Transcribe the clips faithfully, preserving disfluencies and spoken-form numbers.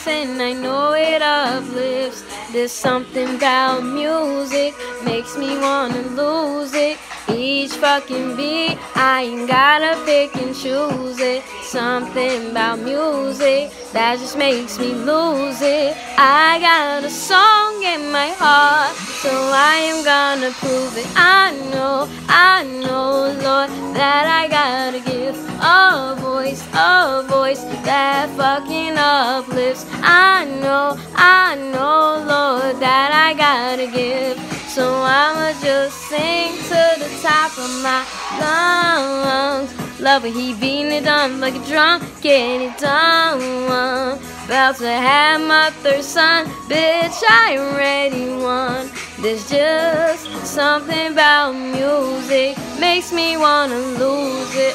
voice and I know it uplifts. There's something about music, makes me wanna lose it. Each fucking beat, I ain't gotta pick and choose it. Something about music that just makes me lose it. I got a song in my heart, so I am gonna prove it. I know, I know, Lord, that I gotta give a voice, a voice that fucking uplifts. I know, I know, Lord, that I gotta give. So I'ma just sing to the top of my lungs. Love when he beating it on like a drum, getting it done. About to have my third son, bitch, I already won. There's just something about music, makes me wanna lose it.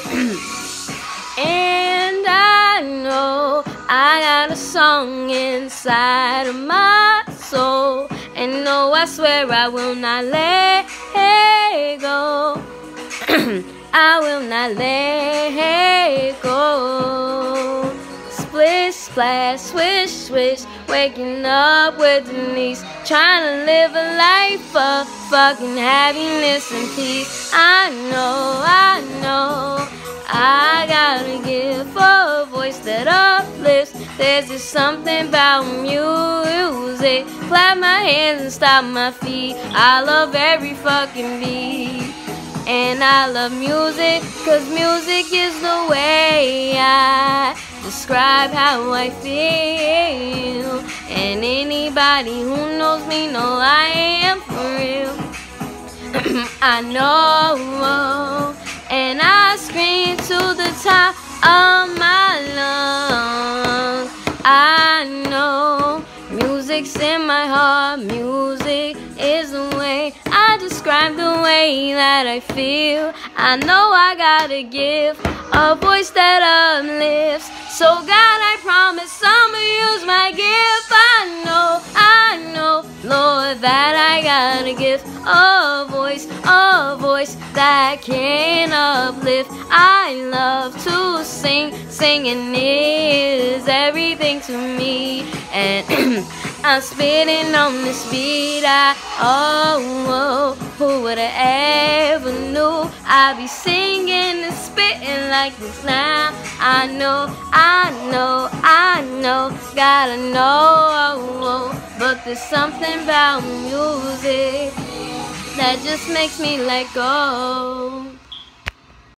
And I know I got a song inside of my soul, and no, I swear I will not let it go. I will not let it go. Splish, splash, swish, swish, waking up with Denise, trying to live a life of fucking happiness and peace. I know, I know, I gotta give a voice that uplifts. There's just something about music, clap my hands and stop my feet. I love every fucking beat. And I love music, cause music is the way I describe how I feel. And anybody who knows me know I am for real. I know, and I scream to the top of my lungs. I know, music's in my heart, music is the way I describe the way that I feel. I know I gotta give a voice that uplifts. So God, I promise I'ma use my gift. I know, I know, Lord, that I gotta give a voice, a voice that can uplift. I love to sing, singing is everything to me. And I'm spitting on this beat. I, oh, oh, who would've ever knew I'd be singing and spitting like this now? I know, I know, I know, gotta know, oh, oh, but there's something about music that just makes me let go.